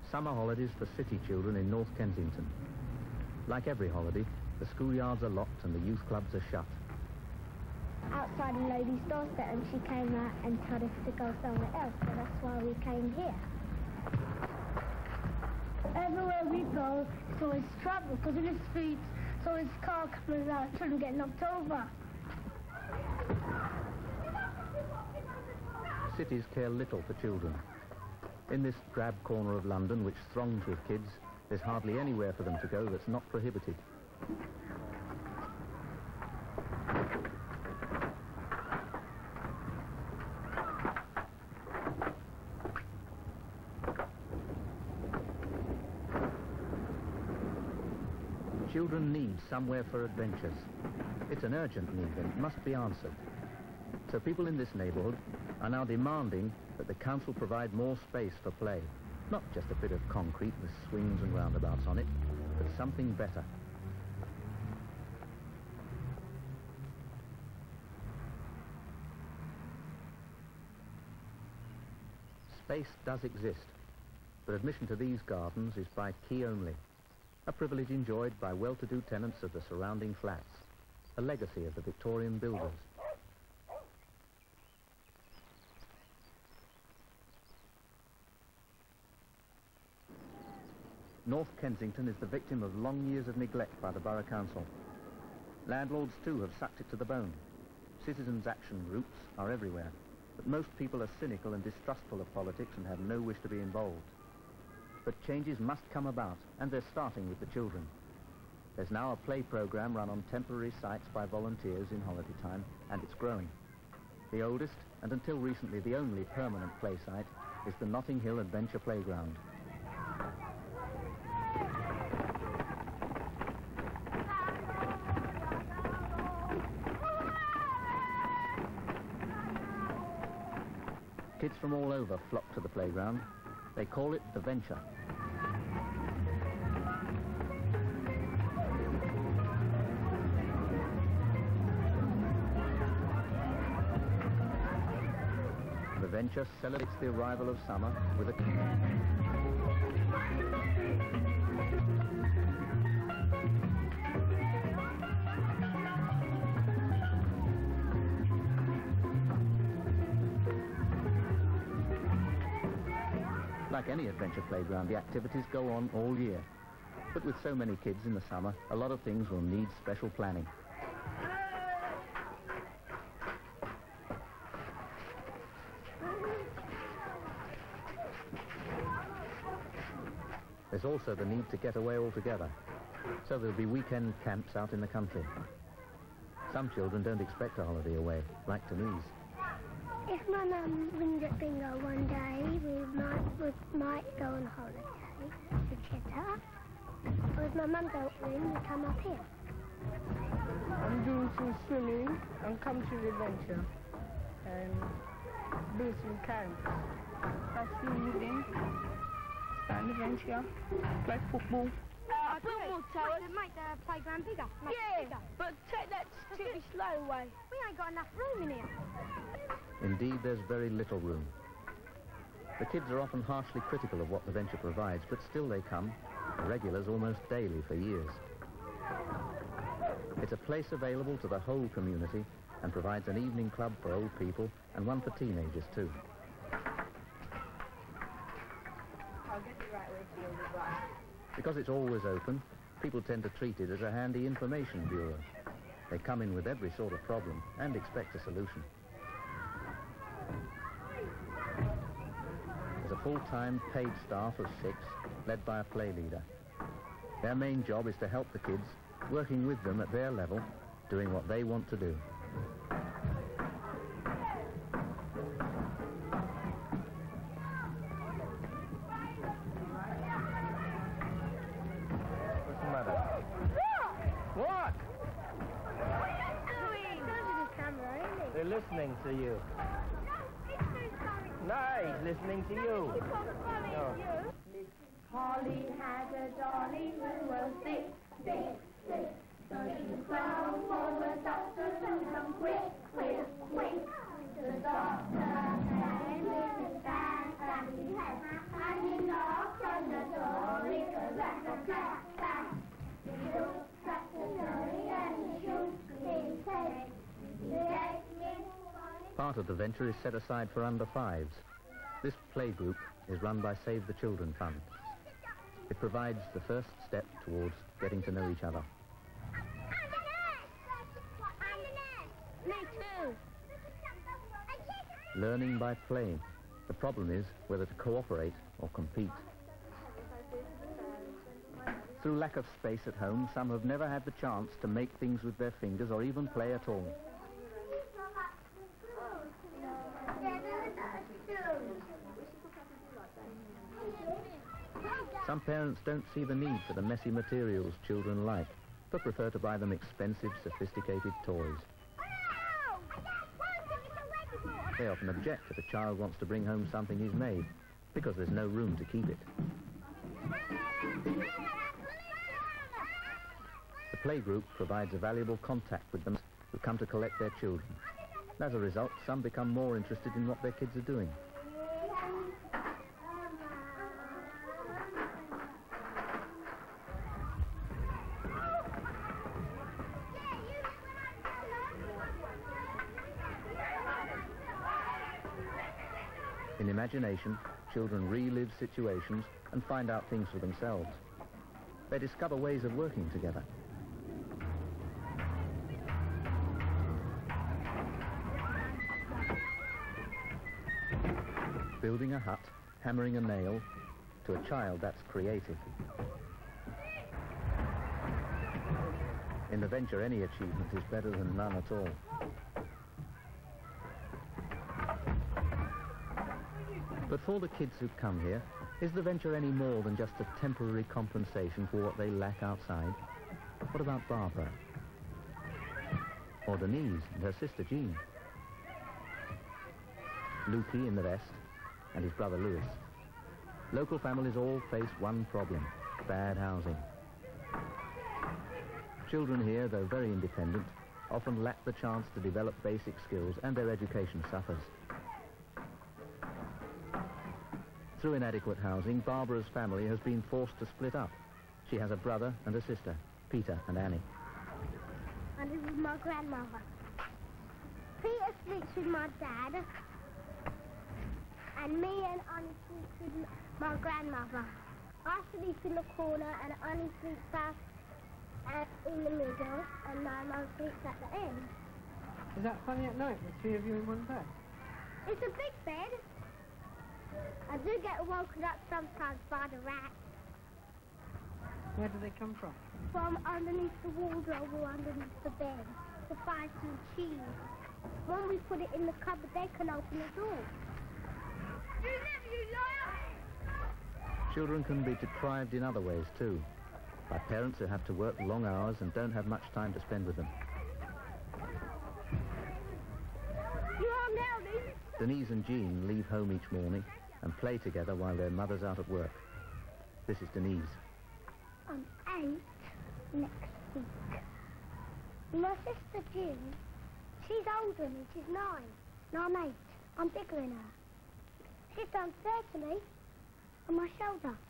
Summer holidays for city children in North Kensington. Like every holiday, the schoolyards are locked and the youth clubs are shut. Outside a lady's doorstep, and she came out and told us to go somewhere else, so that's why we came here. Everywhere we go, it's always trouble, because in the streets, it's always car coming out, children get knocked over. Cities care little for children. In this drab corner of London, which throngs with kids, there's hardly anywhere for them to go that's not prohibited. Children need somewhere for adventures. It's an urgent need and it must be answered. So people in this neighbourhood are now demanding that the council provide more space for play. Not just a bit of concrete with swings and roundabouts on it, but something better. Space does exist, but admission to these gardens is by key only. A privilege enjoyed by well-to-do tenants of the surrounding flats, a legacy of the Victorian builders. North Kensington is the victim of long years of neglect by the Borough Council. Landlords too have sucked it to the bone. Citizens' action groups are everywhere, but most people are cynical and distrustful of politics and have no wish to be involved. But changes must come about, and they're starting with the children. There's now a play programme run on temporary sites by volunteers in holiday time, and it's growing. The oldest, and until recently the only permanent play site, is the Notting Hill Adventure Playground. Kids from all over flock to the playground. They call it The Venture. The Venture celebrates the arrival of summer with a... Like any adventure playground, the activities go on all year. But with so many kids in the summer, a lot of things will need special planning. There's also the need to get away altogether. So there'll be weekend camps out in the country. Some children don't expect a holiday away, like Denise. If my mum wins at bingo one day, we might go on holiday to Chetta. Or if my mum don't win, we come up here. I'm doing some swimming and come to the adventure and do some camps. That's the evening. And adventure, play football. I put to make the playground bigger. Bigger. But take that to the slow way. We ain't got enough room in here. Indeed, there's very little room. The kids are often harshly critical of what the Venture provides, but still they come, regulars almost daily for years. It's a place available to the whole community and provides an evening club for old people and one for teenagers too. I'll get the right way to the right. Because it's always open, people tend to treat it as a handy information bureau. They come in with every sort of problem and expect a solution. There's a full-time paid staff of 6, led by a play leader. Their main job is to help the kids, working with them at their level, doing what they want to do. What's the matter? What? What are you doing? Don't do the camera, isn't it? They're listening to you. No, he's listening to you. No. Polly had a dolly who was sick, sick, sick. So she found for the doctor to come quick, quick, quick. The doctor came with his bag and he had, and he knocked on the Part of the venture is set aside for under fives. This play group is run by Save the Children Fund. It provides the first step towards getting to know each other. Me too. Learning by playing. The problem is whether to cooperate or compete. Through lack of space at home, some have never had the chance to make things with their fingers or even play at all. Some parents don't see the need for the messy materials children like, but prefer to buy them expensive, sophisticated toys. They often object if a child wants to bring home something he's made, because there's no room to keep it. The playgroup provides a valuable contact with them who come to collect their children. As a result, some become more interested in what their kids are doing. In imagination, children relive situations and find out things for themselves. They discover ways of working together. Building a hut, hammering a nail, to a child that's creative. In the venture, any achievement is better than none at all. But for the kids who come here, is the venture any more than just a temporary compensation for what they lack outside? What about Barbara? Or Denise and her sister Jean? Lukey in the vest and his brother Louis. Local families all face one problem: bad housing. Children here, though very independent, often lack the chance to develop basic skills, and their education suffers. Through inadequate housing, Barbara's family has been forced to split up. She has a brother and a sister, Peter and Annie. And this is my grandmother. Peter sleeps with my dad, and me and Annie sleep with my grandmother. I sleep in the corner, and Annie sleeps out in the middle, and my mum sleeps at the end. Is that funny at night, the three of you in one bed? It's a big bed. I do get woken up sometimes by the rats. Where do they come from? From underneath the wardrobe or underneath the bed to find some cheese. When we put it in the cupboard, they can open the door. You live, you liar! Children can be deprived in other ways too, by parents who have to work long hours and don't have much time to spend with them. You are Nelly. Denise and Jean leave home each morning and play together while their mother's out at work. This is Denise. I'm 8 next week. My sister Jean, she's older than me, she's 9. And I'm 8. I'm bigger than her. She's done 30 on my shoulder.